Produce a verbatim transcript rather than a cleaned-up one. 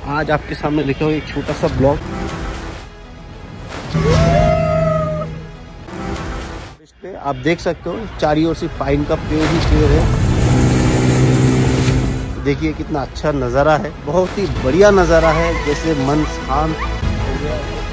आज आपके सामने लेके हुए एक छोटा सा ब्लॉग। इस पे आप देख सकते हो चारों ओर से पाइन का पेड़ ही पेड़ है। देखिए कितना अच्छा नज़ारा है, बहुत ही बढ़िया नज़ारा है, जैसे मन शांत हो गया।